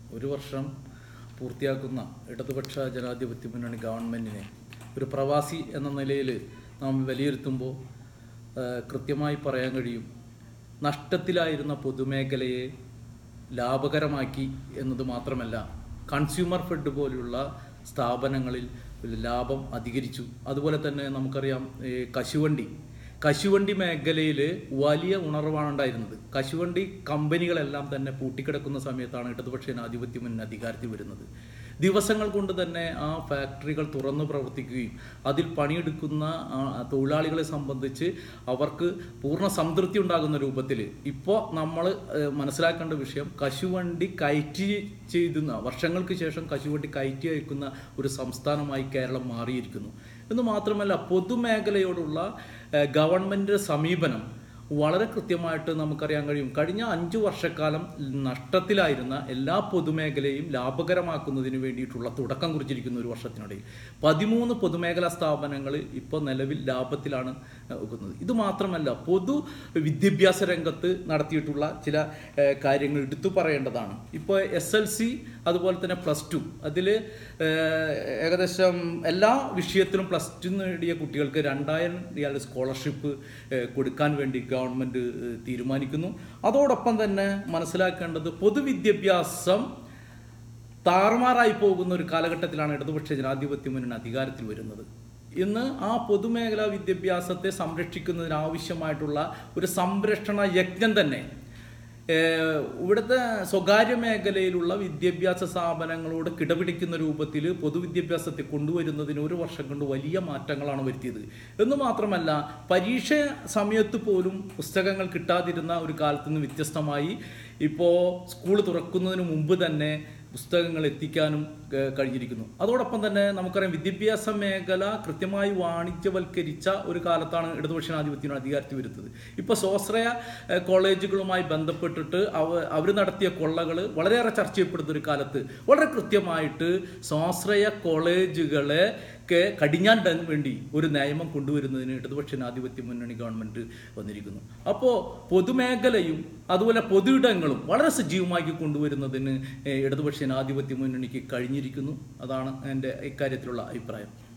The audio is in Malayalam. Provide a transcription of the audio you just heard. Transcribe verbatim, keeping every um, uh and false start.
ഒരു വർഷം പൂർത്തിയാക്കുന്ന ഇടതുപക്ഷ ജനാധിപത്യ മുന്നണി ഗവൺമെൻറ്റിനെ ഒരു പ്രവാസി എന്ന നിലയിൽ നാം വിലയിരുത്തുമ്പോൾ കൃത്യമായി പറയാൻ കഴിയും, നഷ്ടത്തിലായിരുന്ന പൊതുമേഖലയെ ലാഭകരമാക്കി എന്നത് മാത്രമല്ല, കൺസ്യൂമർ ഫെഡ് പോലുള്ള സ്ഥാപനങ്ങളിൽ ലാഭം അധികരിച്ചു. അതുപോലെ തന്നെ നമുക്കറിയാം, കശുവണ്ടി കശുവണ്ടി മേഖലയിൽ വലിയ ഉണർവാണ് ഉണ്ടായിരുന്നത്. കശുവണ്ടി കമ്പനികളെല്ലാം തന്നെ പൂട്ടിക്കിടക്കുന്ന സമയത്താണ് ഇടതുപക്ഷ ജനാധിപത്യ മുന്നണി അധികാരത്തിൽ വരുന്നത്. ദിവസങ്ങൾ കൊണ്ട് തന്നെ ആ ഫാക്ടറികൾ തുറന്നു പ്രവർത്തിക്കുകയും അതിൽ പണിയെടുക്കുന്ന തൊഴിലാളികളെ സംബന്ധിച്ച് അവർക്ക് പൂർണ്ണ സംതൃപ്തി ഉണ്ടാകുന്ന രൂപത്തിൽ ഇപ്പോൾ നമ്മൾ മനസ്സിലാക്കേണ്ട വിഷയം, കശുവണ്ടി കയറ്റി ചെയ്യുന്ന വർഷങ്ങൾക്ക് ശേഷം കശുവണ്ടി കയറ്റി അയക്കുന്ന ഒരു സംസ്ഥാനമായി കേരളം മാറിയിരിക്കുന്നു എന്ന് മാത്രമല്ല, പൊതുമേഖലയോടുള്ള ഗവൺമെൻറ് സമീപനം വളരെ കൃത്യമായിട്ട് നമുക്കറിയാൻ കഴിയും. കഴിഞ്ഞ അഞ്ചു വർഷക്കാലം നഷ്ടത്തിലായിരുന്ന എല്ലാ പൊതുമേഖലയും ലാഭകരമാക്കുന്നതിന് വേണ്ടിയിട്ടുള്ള തുടക്കം കുറിച്ചിരിക്കുന്ന ഒരു വർഷത്തിനിടയിൽ പതിമൂന്ന് പൊതുമേഖലാ സ്ഥാപനങ്ങൾ ഇപ്പോൾ നിലവിൽ ലാഭത്തിലാണ് വെക്കുന്നത്. ഇത് മാത്രമല്ല, പൊതു വിദ്യാഭ്യാസ രംഗത്ത് നടത്തിയിട്ടുള്ള ചില കാര്യങ്ങൾ എടുത്തു പറയേണ്ടതാണ്. ഇപ്പോൾ എസ് എൽ സി അതുപോലെ തന്നെ പ്ലസ് ടു അതിൽ ഏകദേശം എല്ലാ വിഷയത്തിലും പ്ലസ് ടു നേടിയ കുട്ടികൾക്ക് രണ്ടായിരം റിയാൽ സ്കോളർഷിപ്പ് കൊടുക്കാൻ വേണ്ടി ഗവൺമെൻറ് തീരുമാനിക്കുന്നു. അതോടൊപ്പം തന്നെ മനസ്സിലാക്കേണ്ടത്, പൊതുവിദ്യാഭ്യാസം താറുമാറായി പോകുന്ന ഒരു കാലഘട്ടത്തിലാണ് ഇടതുപക്ഷ ജനാധിപത്യ മുന്നണി അധികാരത്തിൽ വരുന്നത്. ഇന്ന് ആ പൊതുമേഖലാ വിദ്യാഭ്യാസത്തെ സംരക്ഷിക്കുന്നതിനാവശ്യമായിട്ടുള്ള ഒരു സംരക്ഷണ യജ്ഞം തന്നെ ഇവിടുത്തെ സ്വകാര്യ മേഖലയിലുള്ള വിദ്യാഭ്യാസ സ്ഥാപനങ്ങളോട് കിടപിടിക്കുന്ന രൂപത്തിൽ പൊതുവിദ്യാഭ്യാസത്തെ കൊണ്ടുവരുന്നതിന് ഒരു വർഷം കൊണ്ട് വലിയ മാറ്റങ്ങളാണ് വരുത്തിയത് എന്ന് മാത്രമല്ല, പരീക്ഷ സമയത്ത് പോലും പുസ്തകങ്ങൾ കിട്ടാതിരുന്ന ഒരു കാലത്ത് നിന്ന് വ്യത്യസ്തമായി ഇപ്പോൾ സ്കൂൾ തുറക്കുന്നതിന് മുമ്പ് തന്നെ പുസ്തകങ്ങൾ എത്തിക്കാനും കഴിഞ്ഞിരിക്കുന്നു. അതോടൊപ്പം തന്നെ നമുക്കറിയാം, വിദ്യാഭ്യാസ മേഖല കൃത്യമായി വാണിജ്യവൽക്കരിച്ച ഒരു കാലത്താണ് ഇടതുപക്ഷ ജനാധിപത്യം അധികാരത്തിൽ വരുന്നത്. ഇപ്പോൾ സ്വാശ്രയ കോളേജുകളുമായി ബന്ധപ്പെട്ടിട്ട് അവ അവർ നടത്തിയ കൊള്ളകൾ വളരെയേറെ ചർച്ച ചെയ്യപ്പെടുന്ന ഒരു കാലത്ത് വളരെ കൃത്യമായിട്ട് സ്വാശ്രയ കോളേജുകളെ ഒക്കെ കടിഞ്ഞാൻ വേണ്ടി ഒരു നിയമം കൊണ്ടുവരുന്നതിന് ഇടതുപക്ഷ ജനാധിപത്യ മുന്നണി ഗവൺമെൻറ് വന്നിരിക്കുന്നു. അപ്പോൾ പൊതുമേഖലയും അതുപോലെ പൊതു ഇടങ്ങളും വളരെ സജീവമാക്കി കൊണ്ടുവരുന്നതിന് ഇടതുപക്ഷ ജനാധിപത്യ മുന്നണിക്ക് കഴിഞ്ഞിരിക്കുന്നു. അതാണ് എൻ്റെ ഇക്കാര്യത്തിലുള്ള അഭിപ്രായം.